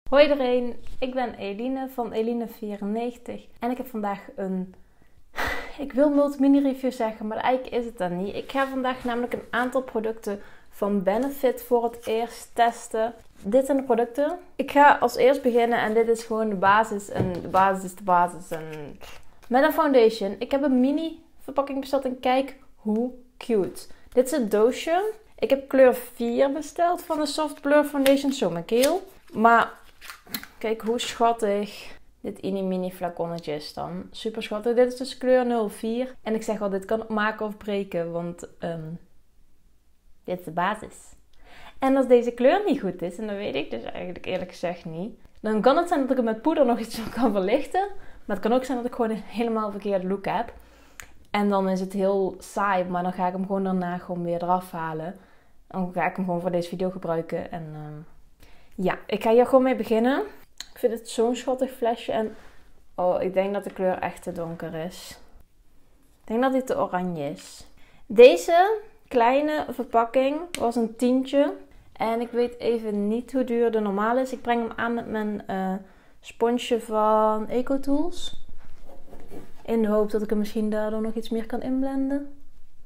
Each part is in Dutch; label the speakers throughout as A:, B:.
A: Hoi iedereen, ik ben Eline van Eline94 en ik heb vandaag ik wil multi-mini review zeggen, maar eigenlijk is het dat niet. Ik ga vandaag namelijk een aantal producten van Benefit voor het eerst testen. Dit zijn de producten. Ik ga als eerst beginnen en dit is gewoon de basis en de basis is de basis. Met een foundation. Ik heb een mini verpakking besteld en kijk hoe cute. Dit is het doosje. Ik heb kleur 4 besteld van de Soft Blur Foundation Zomer Keel. Maar kijk hoe schattig dit mini flaconnetje is dan. Super schattig. Dit is dus kleur 04. En ik zeg al, dit kan maken of breken, want dit is de basis. En als deze kleur niet goed is, en dat weet ik dus eigenlijk eerlijk gezegd niet, dan kan het zijn dat ik het met poeder nog iets kan verlichten. Maar het kan ook zijn dat ik gewoon een helemaal verkeerde look heb. En dan is het heel saai, maar dan ga ik hem gewoon daarna gewoon weer eraf halen. Dan ga ik hem gewoon voor deze video gebruiken. En ja, ik ga hier gewoon mee beginnen. Ik vind het zo'n schattig flesje. En oh, ik denk dat de kleur echt te donker is. Ik denk dat dit te oranje is. Deze kleine verpakking was een tientje. En ik weet even niet hoe duur de normaal is. Ik breng hem aan met mijn sponsje van EcoTools. In de hoop dat ik hem misschien daardoor nog iets meer kan inblenden.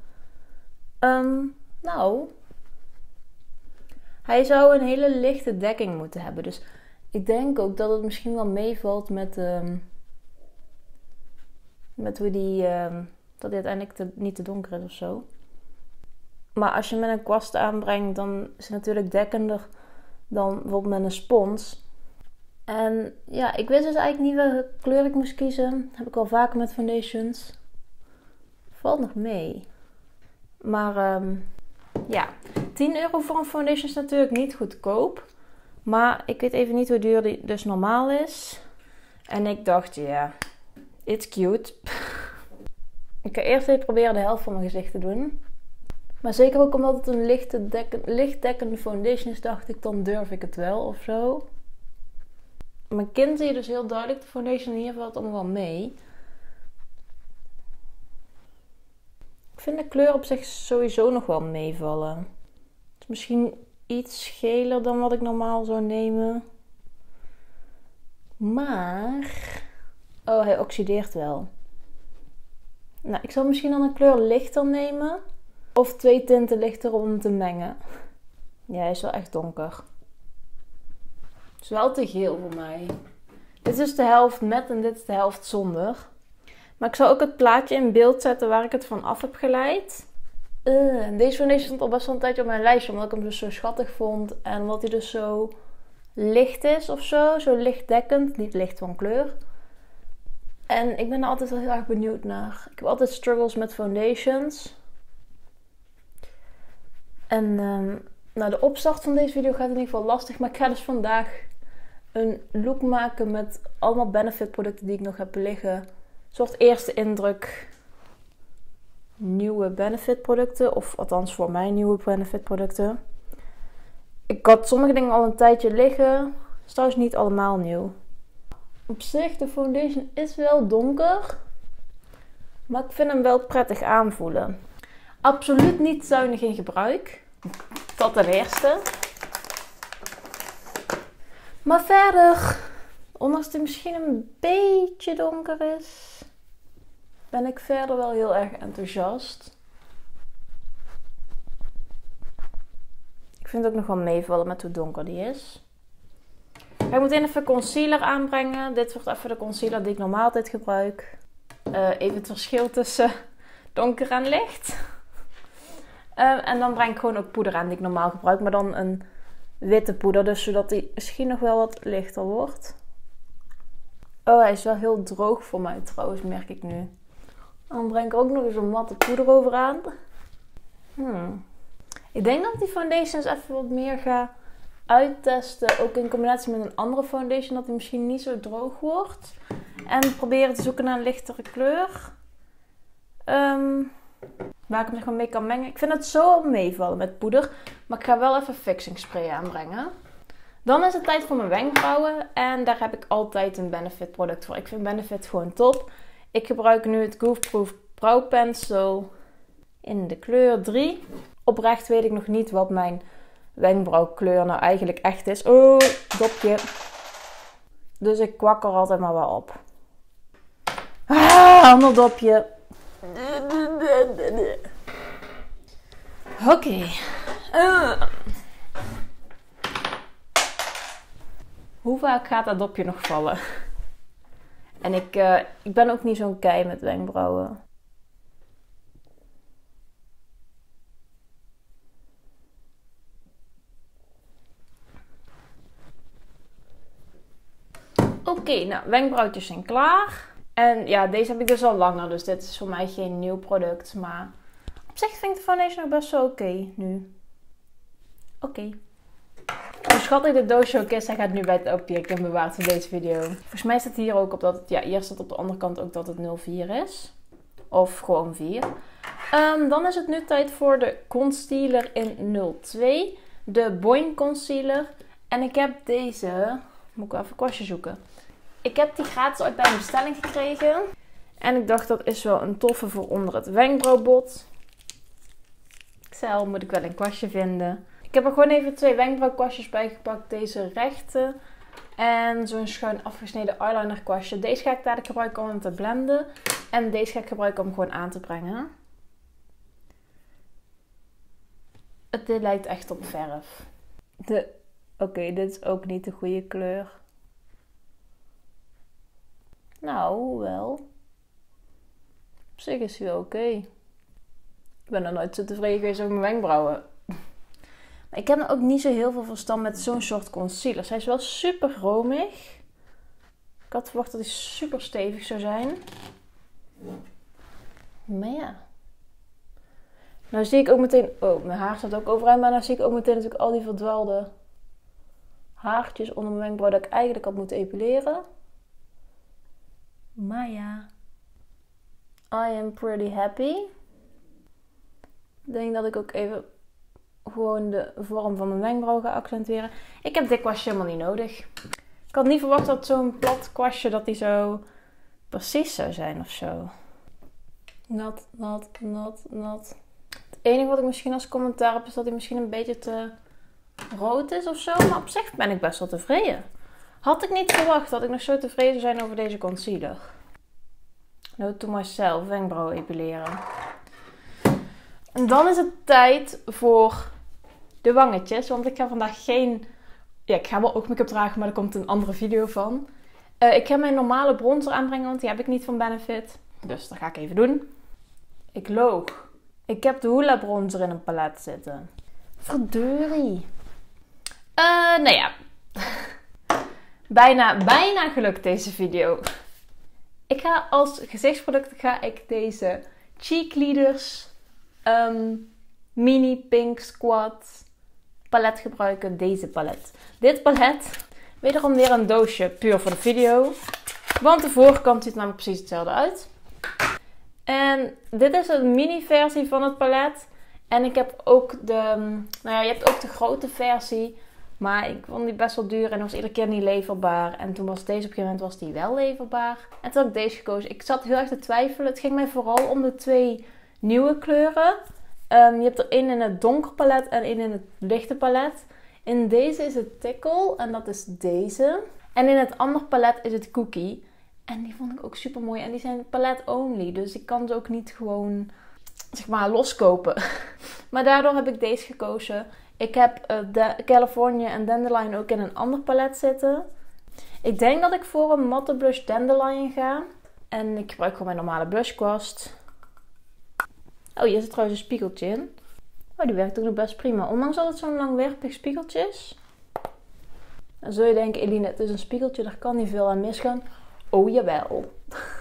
A: Nou, hij zou een hele lichte dekking moeten hebben. Dus ik denk ook dat het misschien wel meevalt met hoe dat hij uiteindelijk niet te donker is of zo. Maar als je met een kwast aanbrengt, dan is het natuurlijk dekkender dan bijvoorbeeld met een spons. En ja, ik wist dus eigenlijk niet welke kleur ik moest kiezen. Dat heb ik al vaker met foundations. Valt nog mee. Maar ja, 10 euro voor een foundation is natuurlijk niet goedkoop. Maar ik weet even niet hoe duur die dus normaal is. En ik dacht, ja, it's cute. Ik ga eerst even proberen de helft van mijn gezicht te doen. Maar zeker ook omdat het een lichtdekkende foundation is, dacht ik, dan durf ik het wel of zo. Mijn kin zie je dus heel duidelijk. De foundation hier valt allemaal wel mee. Ik vind de kleur op zich sowieso nog wel meevallen. Het is misschien iets geler dan wat ik normaal zou nemen. Maar oh, hij oxideert wel. Nou, ik zal misschien dan een kleur lichter nemen. Of 2 tinten lichter om hem te mengen. Ja, hij is wel echt donker. Het is wel te geel voor mij. Dit is de helft met en dit is de helft zonder. Maar ik zal ook het plaatje in beeld zetten waar ik het van af heb geleid. Deze foundation stond al best wel een tijdje op mijn lijstje. Omdat ik hem dus zo schattig vond. En omdat hij dus zo licht is of zo. Zo lichtdekkend. Niet licht van kleur. En ik ben er altijd wel heel erg benieuwd naar. Ik heb altijd struggles met foundations. En nou, de opstart van deze video gaat in ieder geval lastig. Maar ik ga dus vandaag een look maken met allemaal Benefit producten die ik nog heb liggen. Een soort eerste indruk nieuwe Benefit producten. Of althans voor mij nieuwe Benefit producten. Ik had sommige dingen al een tijdje liggen. Dat is trouwens niet allemaal nieuw. Op zich, de foundation is wel donker. Maar ik vind hem wel prettig aanvoelen. Absoluut niet zuinig in gebruik. Dat ten eerste. Maar verder, ondanks dat het misschien een beetje donker is, ben ik verder wel heel erg enthousiast. Ik vind het ook nog wel meevallen met hoe donker die is. Ik ga meteen even concealer aanbrengen. Dit wordt even de concealer die ik normaal altijd gebruik. Even het verschil tussen donker en licht. En dan breng ik gewoon ook poeder aan die ik normaal gebruik. Maar dan een witte poeder. Dus zodat die misschien nog wel wat lichter wordt. Oh, hij is wel heel droog voor mij trouwens, merk ik nu. Dan breng ik ook nog eens een matte poeder over aan. Ik denk dat ik die foundations even wat meer ga uittesten. Ook in combinatie met een andere foundation. Dat die misschien niet zo droog wordt. En proberen te zoeken naar een lichtere kleur. Waar ik hem gewoon mee kan mengen. Ik vind het zo meevallen met poeder. Maar ik ga wel even fixing spray aanbrengen. Dan is het tijd voor mijn wenkbrauwen. En daar heb ik altijd een Benefit product voor. Ik vind Benefit gewoon top. Ik gebruik nu het Goof Proof Brow Pencil in de kleur 3. Oprecht weet ik nog niet wat mijn wenkbrauwkleur nou eigenlijk echt is. Oh, dopje. Dus ik kwak er altijd maar wel op. Ander dopje. Oké. Hoe vaak gaat dat dopje nog vallen? En ik ben ook niet zo'n kei met wenkbrauwen. Oké, nou, wenkbrauwtjes zijn klaar. En ja, deze heb ik dus al langer, dus dit is voor mij geen nieuw product. Maar op zich vind ik de foundation nog best wel oké nu. Oké. Hoe schattig dit doosje ook is, hij gaat nu bij het opium. Ik heb bewaard voor deze video. Volgens mij staat hier ook op dat het, ja, hier staat op de andere kant ook dat het 04 is. Of gewoon 4. Dan is het nu tijd voor de concealer in 02. De Boing Concealer. En ik heb deze... Moet ik wel even een kwastje zoeken. Ik heb die gratis ooit bij een bestelling gekregen. En ik dacht dat is wel een toffe voor onder het wenkbrauwbot. Ik zei al, moet ik wel een kwastje vinden. Ik heb er gewoon even 2 wenkbrauwkwastjes bij gepakt. Deze rechte. En zo'n schuin afgesneden eyeliner kwastje. Deze ga ik dadelijk gebruiken om hem te blenden. En deze ga ik gebruiken om gewoon aan te brengen. Dit lijkt echt op verf. Oké, dit is ook niet de goede kleur. Nou, wel. Op zich is hij wel oké. Ik ben er nooit zo tevreden geweest over mijn wenkbrauwen. Maar ik heb er ook niet zo heel veel verstand met zo'n soort concealer. Hij is wel super romig. Ik had verwacht dat hij super stevig zou zijn. Maar ja. Nou zie ik ook meteen... Oh, mijn haar staat ook overeind. Maar nou zie ik ook meteen natuurlijk al die verdwaalde haartjes onder mijn wenkbrauw dat ik eigenlijk had moeten epileren. Maar ja. I am pretty happy. Ik denk dat ik ook even gewoon de vorm van mijn wenkbrauw ga accentueren. Ik heb dit kwastje helemaal niet nodig. Ik had niet verwacht dat zo'n plat kwastje dat die zo precies zou zijn of zo. Nat. Het enige wat ik misschien als commentaar heb is dat hij misschien een beetje te rood is of zo. Maar op zich ben ik best wel tevreden. Had ik niet verwacht dat ik nog zo tevreden zou zijn over deze concealer. Note to myself, wenkbrauwen epileren. En dan is het tijd voor de wangetjes. Want ik ga vandaag geen... Ja, ik ga wel ook make-up dragen, maar er komt een andere video van. Ik ga mijn normale bronzer aanbrengen, want die heb ik niet van Benefit. Dus dat ga ik even doen. Ik loog. Ik heb de Hoola bronzer in een palet zitten. Verdeurie. Nou ja. bijna gelukt deze video. Ik ga als gezichtsproduct deze Cheek Leaders Mini Pink Squad palet gebruiken. Deze palet. Dit palet, wederom weer een doosje puur voor de video. Want de voorkant ziet er namelijk precies hetzelfde uit. En dit is een mini versie van het palet. En ik heb ook je hebt ook de grote versie. Maar ik vond die best wel duur en was iedere keer niet leverbaar. En toen was deze op een gegeven moment was die wel leverbaar. En toen heb ik deze gekozen. Ik zat heel erg te twijfelen. Het ging mij vooral om de 2 nieuwe kleuren. Je hebt er één in het donker palet en één in het lichte palet. In deze is het Tickle en dat is deze. En in het andere palet is het Cookie. En die vond ik ook super mooi. En die zijn palet only. Dus ik kan ze ook niet gewoon, zeg maar, loskopen. Maar daardoor heb ik deze gekozen. Ik heb de California en Dandelion ook in een ander palet zitten. Ik denk dat ik voor een matte blush Dandelion ga. En ik gebruik gewoon mijn normale blushkwast. Oh, hier zit trouwens een spiegeltje in. Oh, die werkt ook nog best prima. Ondanks dat het zo'n langwerpig spiegeltje is. Dan zul je denken, Eline, het is een spiegeltje, daar kan niet veel aan misgaan. Oh, jawel.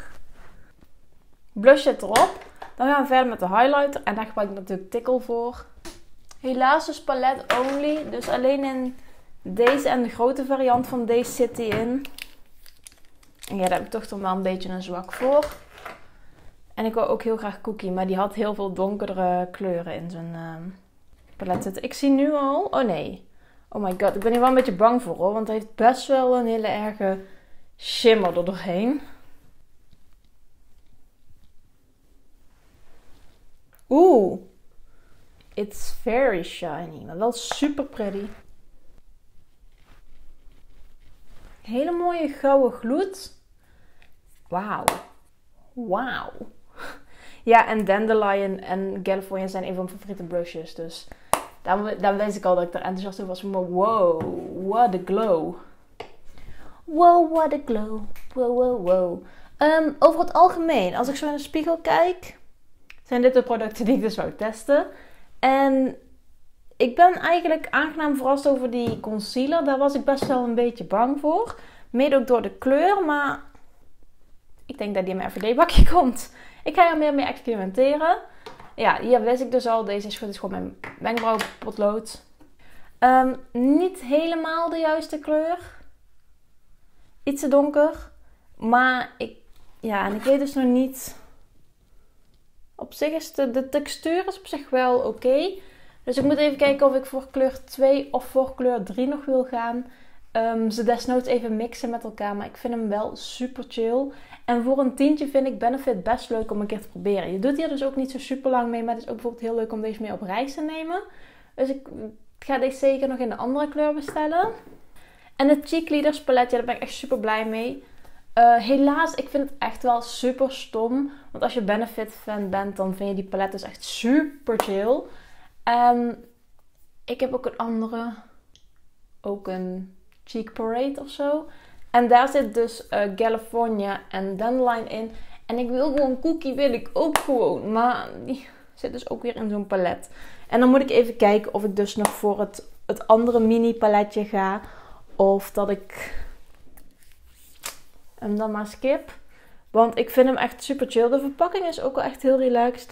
A: Blush zit erop. Dan gaan we verder met de highlighter. En daar gebruik ik natuurlijk Tickle voor. Helaas is palet only. Dus alleen in deze en de grote variant van deze zit die in. En ja, daar heb ik toch wel een beetje een zwak voor. En ik wil ook heel graag Cookie. Maar die had heel veel donkere kleuren in zijn palet zitten. Ik zie nu al... Oh nee. Oh my god. Ik ben hier wel een beetje bang voor hoor. Want hij heeft best wel een hele erge shimmer er doorheen. Oeh. It's very shiny. Maar wel super pretty. Hele mooie gouden gloed. Wauw. Wauw. Ja, en Dandelion en California zijn een van mijn favoriete blushes. Dus daar wist ik al dat ik er enthousiast over was. Maar wow, what a glow. Wow, what a glow. Wow, wow, wow. Over het algemeen, als ik zo in de spiegel kijk, zijn dit de producten die ik dus wou testen. En ik ben eigenlijk aangenaam verrast over die concealer. Daar was ik best wel een beetje bang voor. Mede ook door de kleur, maar ik denk dat die in mijn FVD-bakje komt. Ik ga er meer mee experimenteren. Ja, hier wist ik dus al. Deze is goed. Dit is gewoon mijn wenkbrauwpotlood. Niet helemaal de juiste kleur. Iets te donker. Maar ik weet dus nog niet. Op zich is de textuur is op zich wel oké. Dus ik moet even kijken of ik voor kleur 2 of voor kleur 3 nog wil gaan. Ze desnoods even mixen met elkaar. Maar ik vind hem wel super chill. En voor een tientje vind ik Benefit best leuk om een keer te proberen. Je doet hier dus ook niet zo super lang mee. Maar het is ook bijvoorbeeld heel leuk om deze mee op reis te nemen. Dus ik ga deze zeker nog in de andere kleur bestellen. En het Cheek Leaders paletje, daar ben ik echt super blij mee. Helaas, ik vind het echt wel super stom. Want als je Benefit fan bent, dan vind je die palet dus echt super chill. Ik heb ook een andere. Ook een Cheek Parade of zo. En daar zit dus California en Dandelion in. En ik wil gewoon Cookie, wil ik ook gewoon. Maar die zit dus ook weer in zo'n palet. En dan moet ik even kijken of ik dus nog voor het andere mini paletje ga. Of dat ik hem dan maar skip. Want ik vind hem echt super chill. De verpakking is ook wel echt heel relaxed.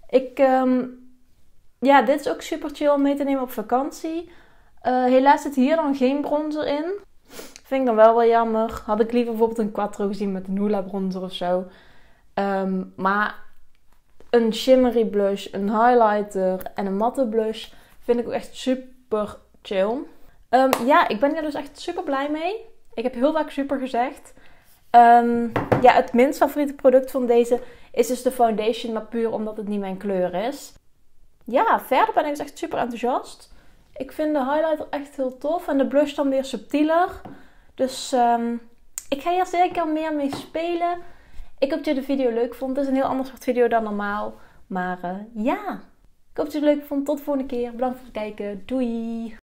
A: Dit is ook super chill om mee te nemen op vakantie. Helaas zit hier dan geen bronzer in. Vind ik dan wel jammer. Had ik liever bijvoorbeeld een Quattro gezien met een Hoola bronzer of zo. Maar een shimmery blush, een highlighter en een matte blush vind ik ook echt super chill. Ik ben hier dus echt super blij mee. Ik heb heel vaak super gezegd. Het minst favoriete product van deze is dus de foundation, maar puur omdat het niet mijn kleur is. Ja, verder ben ik dus echt super enthousiast. Ik vind de highlighter echt heel tof en de blush dan weer subtieler. Dus ik ga hier zeker meer mee spelen. Ik hoop dat je de video leuk vond. Het is een heel ander soort video dan normaal. Maar ik hoop dat je het leuk vond. Tot de volgende keer. Bedankt voor het kijken. Doei!